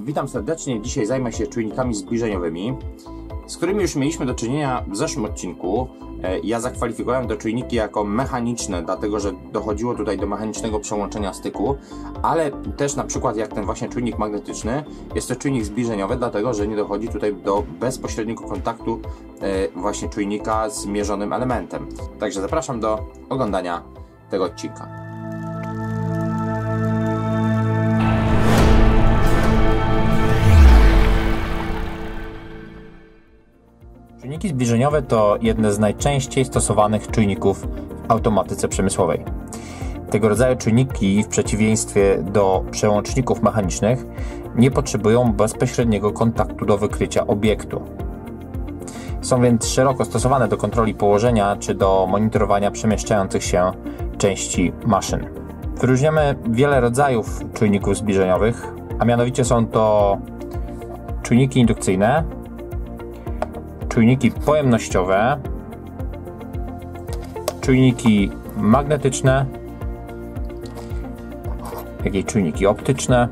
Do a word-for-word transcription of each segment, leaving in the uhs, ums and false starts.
Witam serdecznie. Dzisiaj zajmę się czujnikami zbliżeniowymi, z którymi już mieliśmy do czynienia w zeszłym odcinku. Ja zakwalifikowałem te czujniki jako mechaniczne, dlatego że dochodziło tutaj do mechanicznego przełączenia styku, ale też na przykład jak ten właśnie czujnik magnetyczny jest to czujnik zbliżeniowy, dlatego że nie dochodzi tutaj do bezpośredniego kontaktu właśnie czujnika z mierzonym elementem. Także zapraszam do oglądania tego odcinka. Czujniki zbliżeniowe to jedne z najczęściej stosowanych czujników w automatyce przemysłowej. Tego rodzaju czujniki, w przeciwieństwie do przełączników mechanicznych, nie potrzebują bezpośredniego kontaktu do wykrycia obiektu. Są więc szeroko stosowane do kontroli położenia czy do monitorowania przemieszczających się części maszyn. Wyróżniamy wiele rodzajów czujników zbliżeniowych, a mianowicie są to czujniki indukcyjne, czujniki pojemnościowe, czujniki magnetyczne, jak i czujniki optyczne,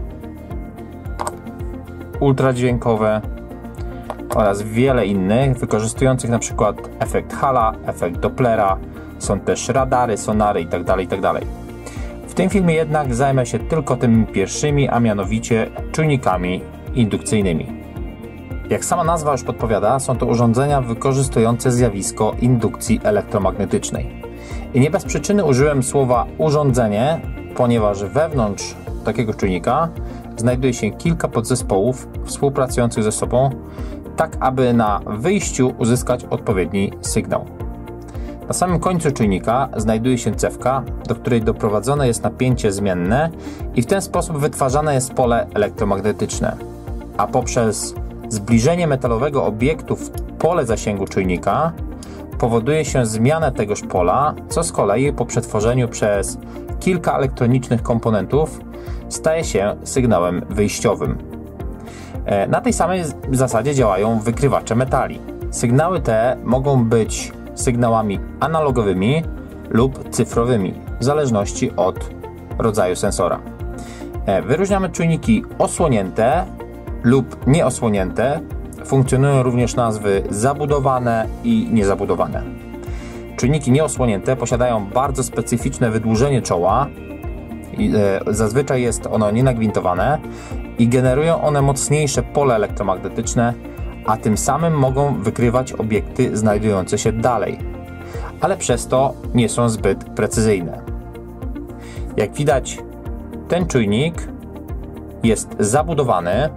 ultradźwiękowe oraz wiele innych, wykorzystujących na przykład efekt Halla, efekt Dopplera, są też radary, sonary itd., itd. W tym filmie jednak zajmę się tylko tymi pierwszymi, a mianowicie czujnikami indukcyjnymi. Jak sama nazwa już podpowiada, są to urządzenia wykorzystujące zjawisko indukcji elektromagnetycznej. I nie bez przyczyny użyłem słowa urządzenie, ponieważ wewnątrz takiego czujnika znajduje się kilka podzespołów współpracujących ze sobą, tak aby na wyjściu uzyskać odpowiedni sygnał. Na samym końcu czujnika znajduje się cewka, do której doprowadzone jest napięcie zmienne i w ten sposób wytwarzane jest pole elektromagnetyczne, a poprzez zbliżenie metalowego obiektu w pole zasięgu czujnika powoduje się zmianę tegoż pola, co z kolei po przetworzeniu przez kilka elektronicznych komponentów staje się sygnałem wyjściowym. Na tej samej zasadzie działają wykrywacze metali. Sygnały te mogą być sygnałami analogowymi lub cyfrowymi, w zależności od rodzaju sensora. Wyróżniamy czujniki osłonięte lub nieosłonięte. Funkcjonują również nazwy zabudowane i niezabudowane. Czujniki nieosłonięte posiadają bardzo specyficzne wydłużenie czoła, zazwyczaj jest ono nienagwintowane i generują one mocniejsze pole elektromagnetyczne, a tym samym mogą wykrywać obiekty znajdujące się dalej, ale przez to nie są zbyt precyzyjne. Jak widać, ten czujnik jest zabudowany,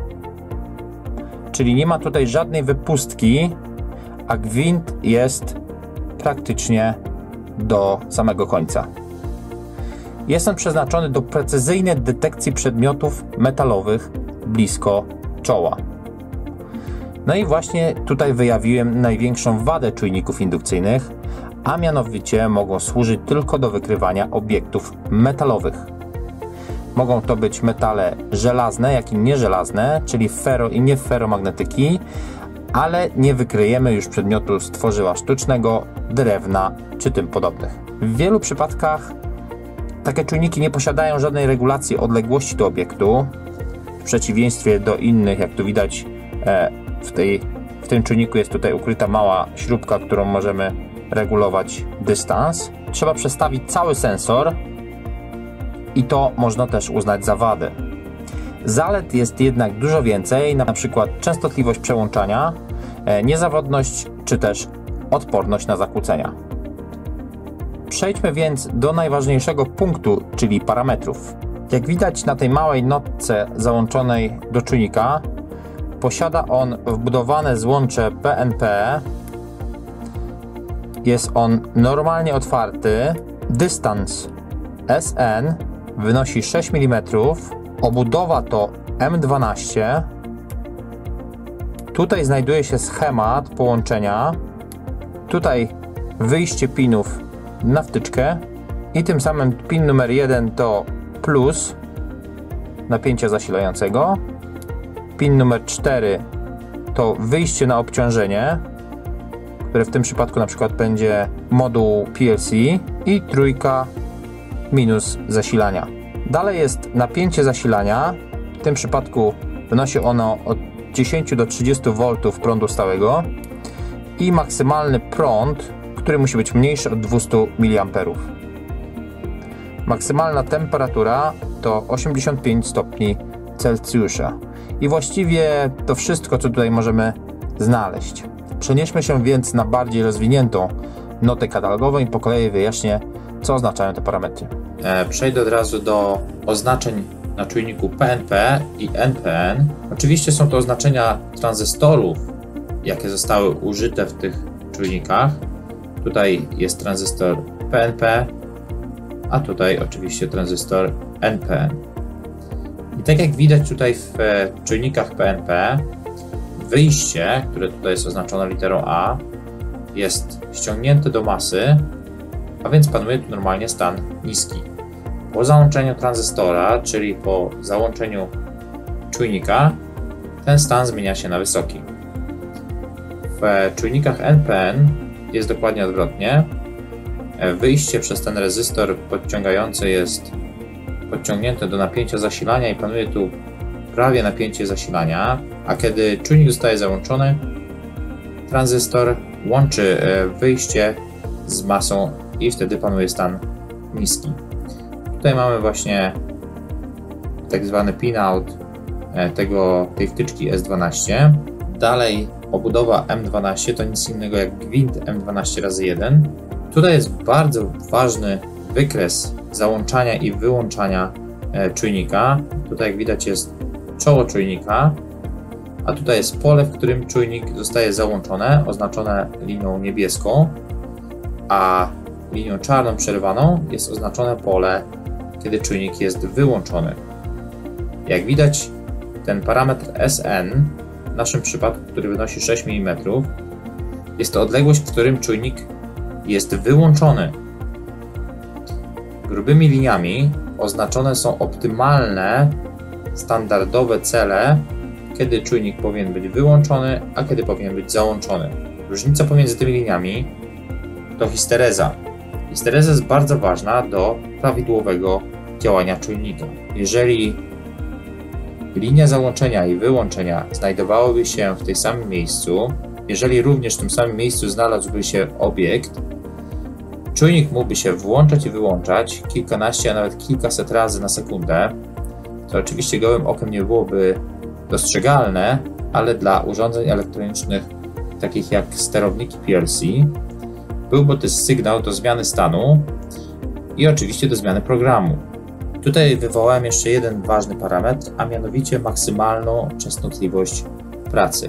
czyli nie ma tutaj żadnej wypustki, a gwint jest praktycznie do samego końca. Jest on przeznaczony do precyzyjnej detekcji przedmiotów metalowych blisko czoła. No i właśnie tutaj wyjawiłem największą wadę czujników indukcyjnych, a mianowicie mogą służyć tylko do wykrywania obiektów metalowych. Mogą to być metale żelazne, jak i nieżelazne, czyli ferro i nieferromagnetyki, ale nie wykryjemy już przedmiotu z tworzywa sztucznego, drewna czy tym podobnych. W wielu przypadkach takie czujniki nie posiadają żadnej regulacji odległości do obiektu, w przeciwieństwie do innych, jak tu widać w, tej, w tym czujniku jest tutaj ukryta mała śrubka, którą możemy regulować dystans. Trzeba przestawić cały sensor i to można też uznać za wadę. Zalet jest jednak dużo więcej, na przykład częstotliwość przełączania, niezawodność czy też odporność na zakłócenia. Przejdźmy więc do najważniejszego punktu, czyli parametrów. Jak widać na tej małej notce załączonej do czujnika, posiada on wbudowane złącze P N P. Jest on normalnie otwarty. Dystans S N wynosi sześć milimetrów. Obudowa to M dwanaście. Tutaj znajduje się schemat połączenia. Tutaj wyjście pinów na wtyczkę i tym samym pin numer jeden to plus napięcia zasilającego. Pin numer cztery to wyjście na obciążenie, które w tym przypadku na przykład będzie moduł P L C, i trójka minus zasilania. Dalej jest napięcie zasilania tym przypadku wynosi ono od dziesięciu do trzydziestu woltów prądu stałego i maksymalny prąd, który musi być mniejszy od dwustu miliamperów. Maksymalna temperatura to osiemdziesiąt pięć stopni Celsjusza. I właściwie to wszystko, co tutaj możemy znaleźć. Przenieśmy się więc na bardziej rozwiniętą notę katalogową i po kolei wyjaśnię, co oznaczają te parametry. Przejdę od razu do oznaczeń na czujniku P N P i N P N. Oczywiście są to oznaczenia tranzystorów, jakie zostały użyte w tych czujnikach. Tutaj jest tranzystor P N P, a tutaj oczywiście tranzystor N P N. I tak jak widać tutaj w czujnikach P N P, wyjście, które tutaj jest oznaczone literą A, jest ściągnięte do masy, a więc panuje tu normalnie stan niski. Po załączeniu tranzystora, czyli po załączeniu czujnika, ten stan zmienia się na wysoki. W czujnikach N P N jest dokładnie odwrotnie. Wyjście przez ten rezystor podciągający jest podciągnięte do napięcia zasilania i panuje tu prawie napięcie zasilania, a kiedy czujnik zostaje załączony, tranzystor łączy wyjście z masą i wtedy panuje stan niski. Tutaj mamy właśnie tak zwany pinout tego, tej wtyczki S dwanaście. Dalej obudowa M dwanaście to nic innego jak gwint M dwanaście razy jeden. Tutaj jest bardzo ważny wykres załączania i wyłączania czujnika. Tutaj jak widać jest czoło czujnika, a tutaj jest pole, w którym czujnik zostaje załączone, oznaczone linią niebieską, a linią czarną przerywaną jest oznaczone pole, kiedy czujnik jest wyłączony. Jak widać, ten parametr S N, w naszym przypadku, który wynosi sześć milimetrów, jest to odległość, w którym czujnik jest wyłączony. Grubymi liniami oznaczone są optymalne, standardowe cele, kiedy czujnik powinien być wyłączony, a kiedy powinien być załączony. Różnica pomiędzy tymi liniami to histereza. Histereza jest bardzo ważna do prawidłowego działania czujnika. Jeżeli linia załączenia i wyłączenia znajdowałyby się w tej samym miejscu, jeżeli również w tym samym miejscu znalazłby się obiekt, czujnik mógłby się włączać i wyłączać kilkanaście, a nawet kilkaset razy na sekundę, co oczywiście gołym okiem nie byłoby dostrzegalne, ale dla urządzeń elektronicznych takich jak sterowniki P L C byłby to sygnał do zmiany stanu i oczywiście do zmiany programu. Tutaj wywołałem jeszcze jeden ważny parametr, a mianowicie maksymalną częstotliwość pracy.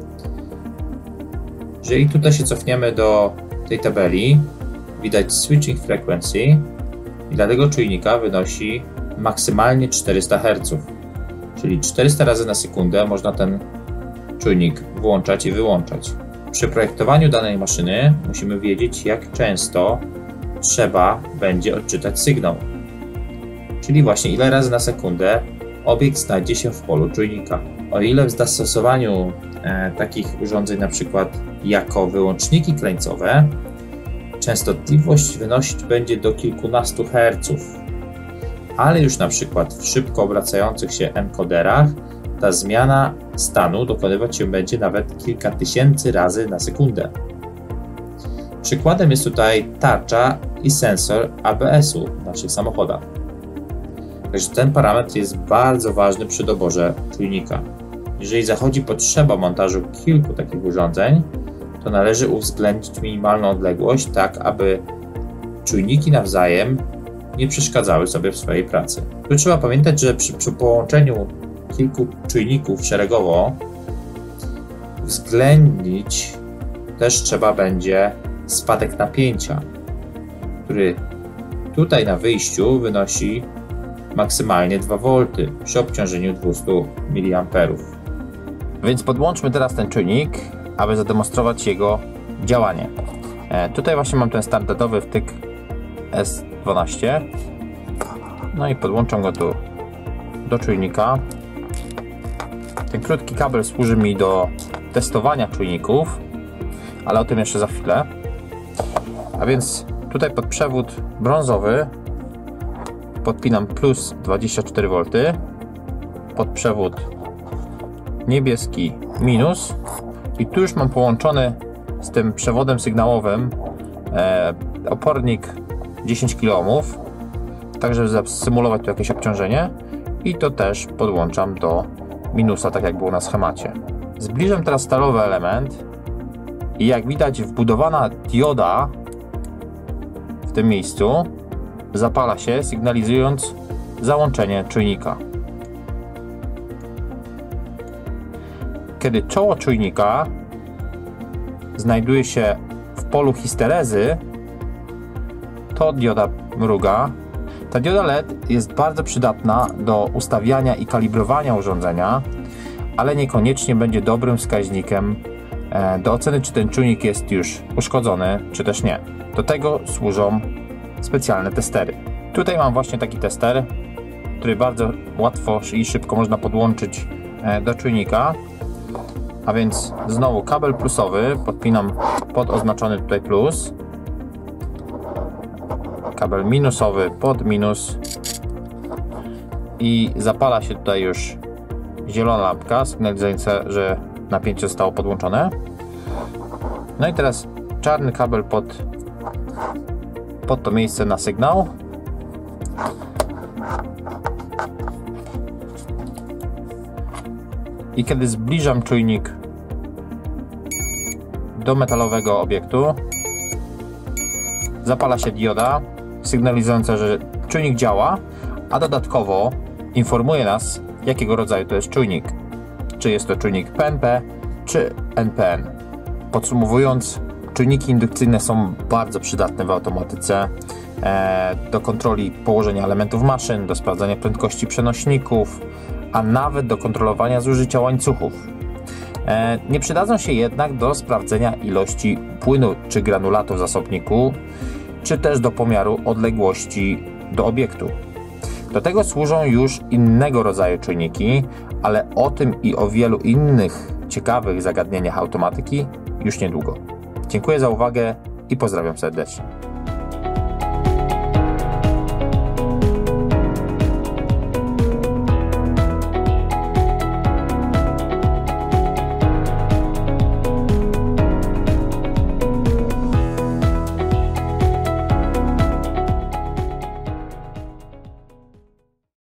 Jeżeli tutaj się cofniemy do tej tabeli, widać switching frequency i dla tego czujnika wynosi maksymalnie czterysta herców, czyli czterysta razy na sekundę można ten czujnik włączać i wyłączać. Przy projektowaniu danej maszyny musimy wiedzieć, jak często trzeba będzie odczytać sygnał, czyli właśnie ile razy na sekundę obiekt znajdzie się w polu czujnika. O ile w zastosowaniu e, takich urządzeń na przykład jako wyłączniki krańcowe częstotliwość wynosić będzie do kilkunastu herców, ale już na przykład w szybko obracających się encoderach ta zmiana stanu dokonywać się będzie nawet kilka tysięcy razy na sekundę. Przykładem jest tutaj tarcza i sensor A B S-u w naszych samochodach. Także ten parametr jest bardzo ważny przy doborze czujnika. Jeżeli zachodzi potrzeba montażu kilku takich urządzeń, to należy uwzględnić minimalną odległość, tak aby czujniki nawzajem nie przeszkadzały sobie w swojej pracy. Tu trzeba pamiętać, że przy, przy połączeniu kilku czujników szeregowo uwzględnić też trzeba będzie spadek napięcia, który tutaj na wyjściu wynosi maksymalnie dwa wolty przy obciążeniu dwieście miliamperów. Więc podłączmy teraz ten czujnik, aby zademonstrować jego działanie. E, tutaj właśnie mam ten standardowy wtyk S dwanaście. No i podłączam go tu do czujnika. Ten krótki kabel służy mi do testowania czujników, ale o tym jeszcze za chwilę. A więc tutaj pod przewód brązowy podpinam plus dwadzieścia cztery wolty pod przewód niebieski minus i tu już mam połączony z tym przewodem sygnałowym e, opornik dziesięć kilo ohmów, tak żeby zasymulować tu jakieś obciążenie, i to też podłączam do minusa, tak jak było na schemacie. Zbliżam teraz stalowy element i jak widać wbudowana dioda w tym miejscu zapala się, sygnalizując załączenie czujnika. Kiedy czoło czujnika znajduje się w polu histerezy, to dioda mruga. Ta dioda L E D jest bardzo przydatna do ustawiania i kalibrowania urządzenia, ale niekoniecznie będzie dobrym wskaźnikiem do oceny, czy ten czujnik jest już uszkodzony, czy też nie. Do tego służą specjalne testery. Tutaj mam właśnie taki tester, który bardzo łatwo i szybko można podłączyć do czujnika. A więc znowu kabel plusowy podpinam pod oznaczony tutaj plus, kabel minusowy pod minus i zapala się tutaj już zielona lampka sygnalizująca, że napięcie zostało podłączone. No i teraz czarny kabel pod, pod to miejsce na sygnał. I kiedy zbliżam czujnik do metalowego obiektu, zapala się dioda sygnalizująca, że czujnik działa, a dodatkowo informuje nas, jakiego rodzaju to jest czujnik. Czy jest to czujnik P N P, czy N P N. Podsumowując, czujniki indukcyjne są bardzo przydatne w automatyce, e, do kontroli położenia elementów maszyn, do sprawdzania prędkości przenośników, a nawet do kontrolowania zużycia łańcuchów. E, nie przydadzą się jednak do sprawdzenia ilości płynu czy granulatu w zasobniku, czy też do pomiaru odległości do obiektu. Do tego służą już innego rodzaju czujniki, ale o tym i o wielu innych ciekawych zagadnieniach automatyki już niedługo. Dziękuję za uwagę i pozdrawiam serdecznie.